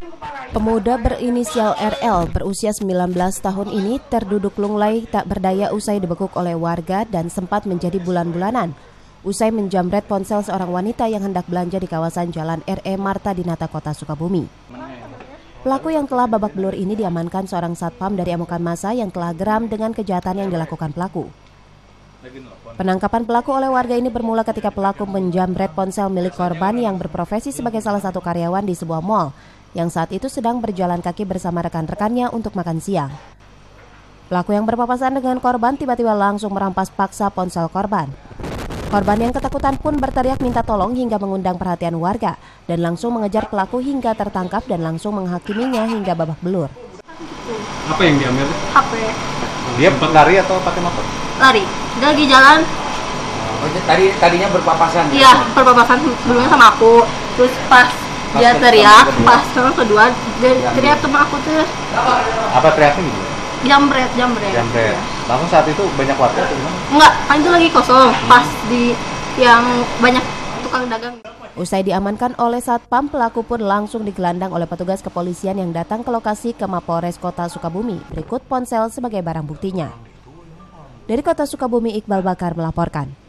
Pemuda berinisial RL berusia 19 tahun ini terduduk lunglai tak berdaya usai dibekuk oleh warga dan sempat menjadi bulan-bulanan. Usai menjamret ponsel seorang wanita yang hendak belanja di kawasan Jalan RE Marta Dinata, Kota Sukabumi. Pelaku yang telah babak belur ini diamankan seorang satpam dari amukan massa yang telah geram dengan kejahatan yang dilakukan pelaku. Penangkapan pelaku oleh warga ini bermula ketika pelaku menjamret ponsel milik korban yang berprofesi sebagai salah satu karyawan di sebuah mal yang saat itu sedang berjalan kaki bersama rekan-rekannya untuk makan siang. Pelaku yang berpapasan dengan korban tiba-tiba langsung merampas paksa ponsel korban. Korban yang ketakutan pun berteriak minta tolong hingga mengundang perhatian warga dan langsung mengejar pelaku hingga tertangkap dan langsung menghakiminya hingga babak belur. Apa yang diambil? HP. Dia lari atau pakai motor? Lari. Dia lagi jalan. Oh, tadinya berpapasan? Iya, berpapasan sebelumnya sama aku. Terus pas dia teriak, pas sama kedua dia teriak sama aku tuh. Apa teriaknya gitu? Jambret. Langsung saat itu banyak warga atau gimana? Enggak, kan itu lagi kosong. Pas di yang banyak tukang dagang. Usai diamankan oleh satpam, pelaku pun langsung digelandang oleh petugas kepolisian yang datang ke lokasi ke Mapolres Kota Sukabumi. Berikut ponsel sebagai barang buktinya. Dari Kota Sukabumi, Iqbal Bakar melaporkan.